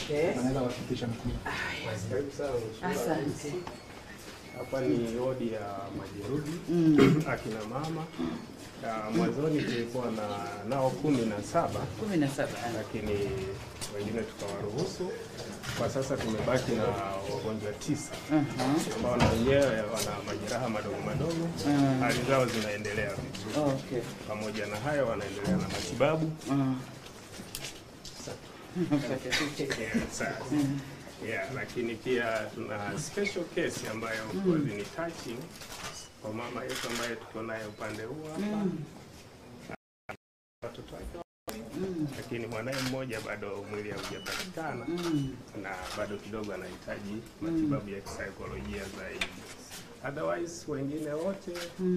Okay. Anaweza kufikisha mkuu. Asante. Hapa ni wodi ya majeruhi akina mama. Mwanzoni tulikuwa nao 17, lakini wengine tukawaruhusu. Kwa sasa tumebaki na wagonjwa 9 ambao na wenyewe wana majeraha madogo madogo. Hali zao zinaendelea vizuri. Okay. Pamoja na hayo wanaendelea na matibabu. Yeah, lakini pia tuna special case ambayo ni touching kwa mama yetu ambaye tuko naye upande huu hapa. Watoto wake lakini mwanae mmoja bado mwili haujapatikana na bado kidogo anahitaji matibabu ya kisaikolojia zaidi. Otherwise wengine wote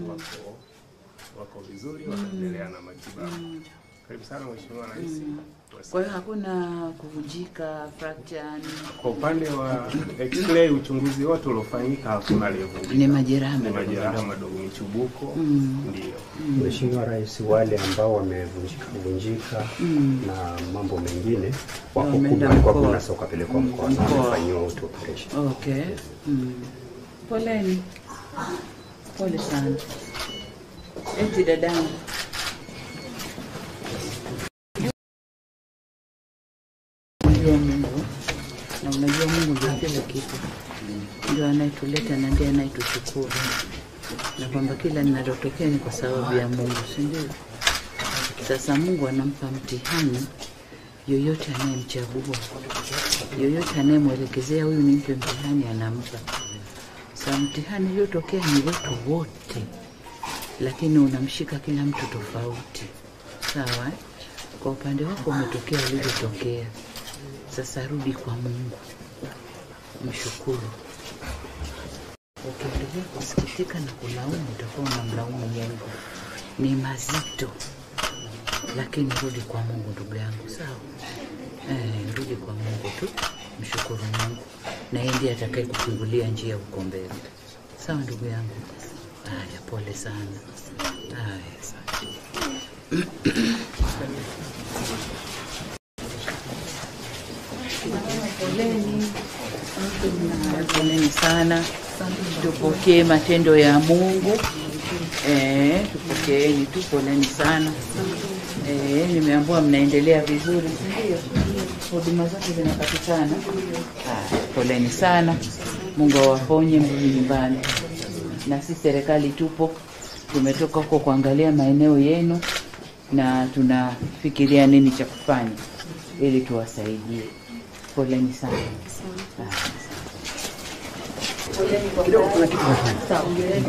wako vizuri, wanaendelea na matibabu. Karibu sana Mheshimiwa Rais. Kwa hiyo hakuna kuvunjika, fracture? Kwa upande wa X-ray uchunguzi wote uliofanyika hakuna aliyevunjika. Ni majeraha madogo michubuko. Ndio. Mheshimiwa Rais, wale ambao wamevunjika na mambo mengine wako kuna soka pelekwa mkoa na wafanywa operation. Okay. Poleni. Pole sana. Eti dadangu. Mungu, na unajua Mungu ndio kila kitu, ndio anayetuleta na ndiye anayetushukuru, na kwamba kila linalotokea ni kwa sababu ya Mungu, si ndio? Sasa Mungu anampa mtihani yoyote anayemchagua, yoyote anayemwelekezea huyu nimpe mtihani anampa. Sasa mtihani uliotokea ni wetu wote, lakini unamshika kila mtu tofauti, sawa? Kwa upande wako umetokea ulivyotokea. Sasa rudi kwa Mungu, mshukuru. Ukiendelea kusikitika na kulaumu, utakuwa unamlaumu Mungu. Ni mazito, lakini rudi kwa Mungu ndugu yangu, sawa? Rudi kwa Mungu tu, mshukuru Mungu, na yeye ndiye atakaye kufungulia njia huko mbele. Sawa ndugu yangu? Haya, pole sana. Haya, asante. Poleni sana. Tupokee matendo ya Mungu. Tupokeeni tu, poleni sana. Nimeambiwa mnaendelea vizuri, ndio? Huduma zote zinapatikana. Poleni sana. Mungu awaponye, mrudi nyumbani. Na sisi serikali tupo. Tumetoka huko kuangalia maeneo yenu na tunafikiria nini cha kufanya ili tuwasaidie. Poleni sana. Kidogo kuna kitu sawa.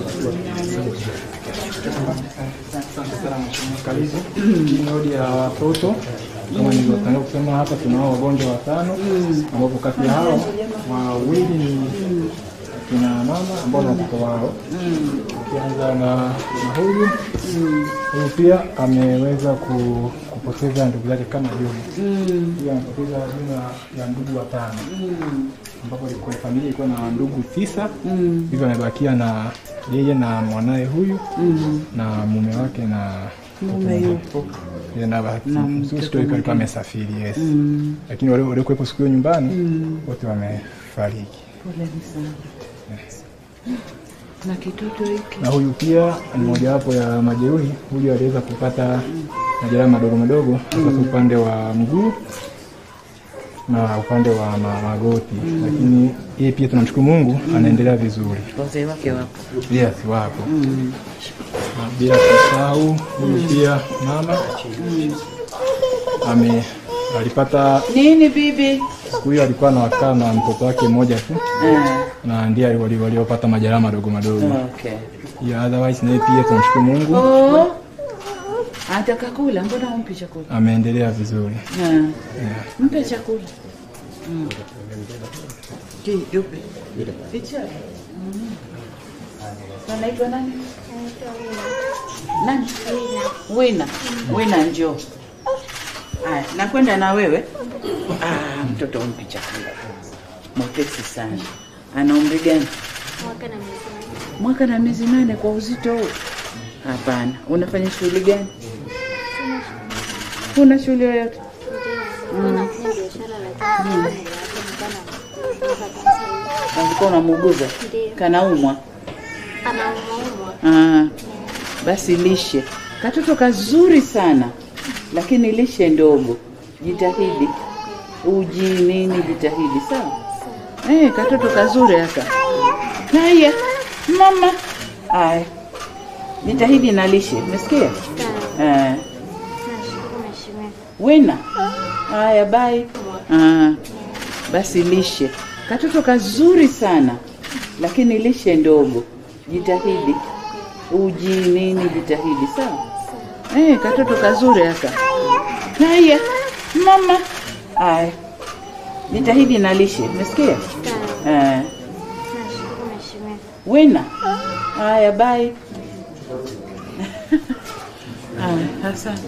Asante sana Mheshimiwa Karibu. Ni wodi ya watoto. Kama nilivyotangulia kusema, hapa tunao wagonjwa 5 ambapo kati ya hao wawili ni kina mama ambao na watoto wao. Ukianza na huyu pia ameweza kupoteza ndugu zake kama Juma. Pia amepoteza jumla ya ndugu 5. Ambapo ilikuwa familia ilikuwa na ndugu 9. Hivyo amebakia na yeye na mwanae huyu na mume wake na mume yupo. Na bahati nzuri alikuwa amesafiri, yes. Lakini wale walikuwa siku hiyo nyumbani wote wamefariki. Poleni sana. Na kitoto hiki. Na huyu pia ni moja wapo ya majeruhi. Huyu aliweza kupata majeraha madogo madogo hasa upande wa mguu na upande wa magoti, lakini yeye pia tunamshukuru Mungu anaendelea vizuri. Wazee wake wapo. Yes, wapo. Na bila kusahau huyu pia mama alipata nini bibi? Huyu alikuwa anakaa na mtoto wake mmoja tu. Na ndiye waliopata majeraha madogo madogo. Okay. Yeah, otherwise naye pia tunamshukuru Mungu. Anataka kula, mbona umpe chakula? Ameendelea vizuri. Mpe chakula. Yupi? Picha. Anaitwa nani? Nani? Wina njoo. Nakwenda na wewe. Mtoto umpe chakula. Mwepesi sana. Ana umri gani? Mwaka na miezi 8 kwa uzito huu? Hapana. Unafanya shughuli gani? Una shule yoyote? Ulikuwa unamuuguza? Kanaumwa? Basi lishe. Katoto kazuri sana. Lakini lishe ndogo. Jitahidi. Uji nini jitahidi, sawa? Katoto kazuri haka. Haya, mama. Haya. Jitahidi na lishe. Umesikia? Wena. Haya, bye. Basi lishe. Katoto kazuri sana. Lakini lishe ndogo. Jitahidi. Uji nini jitahidi, sawa? Katoto kazuri haka. Haya, mama. Haya. Jitahidi na lishe. Umesikia? Wena. Haya, bye. Asante.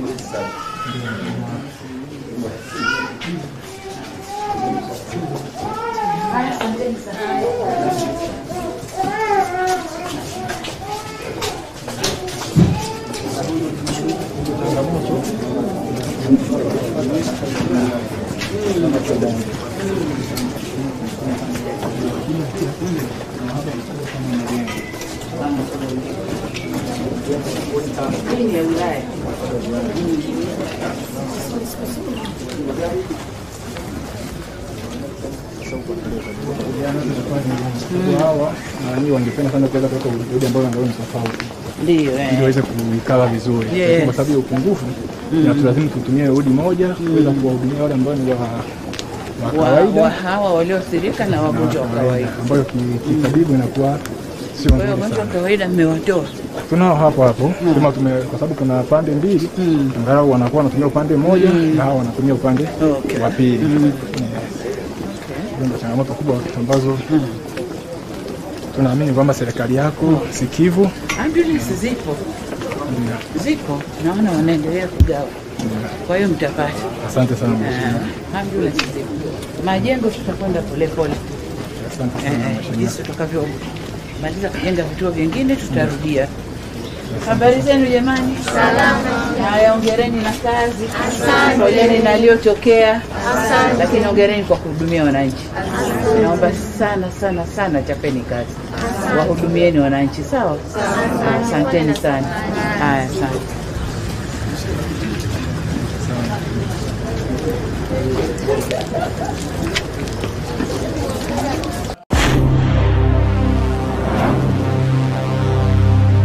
Hawa na nyinyi wangependa sana kuweza kuweka ujuhudi ambao angalau ni tofauti. Ndio ili waweze kuikala vizuri. Kwa sababu ya upungufu na lazima tutumie juhudi moja kuweza kuwahudumia wale ambao ni wa kawaida, hawa walioathirika na wagonjwa wa kawaida ambayo kitabibu inakuwa sio nzuri sana. Wagonjwa wa kawaida mmewatoa? Tunao hapo kama kwa sababu kuna pande mbili, angalau wanakuwa wanatumia upande mmoja na hao wanatumia upande wa pili. Ndio changamoto kubwa ambazo tunaamini kwamba serikali yako sikivu. Ambulance zipo, naona wanaendelea kugawa. Kwa hiyo mtapata. Asante sana. Ambulance zipo. Majengo tutakwenda polepole. Asante sana. Jinsi tutakavyomaliza kujenga vituo vingine tutarudia. Habari zenu jamani? Salama. Haya, hongereni na kazi. Asante. Poleni na aliyotokea. Asante. Lakini hongereni kwa kuhudumia wananchi. Naomba sana chapeni kazi. Wahudumieni wananchi, sawa? Asanteni sana. Haya, asante.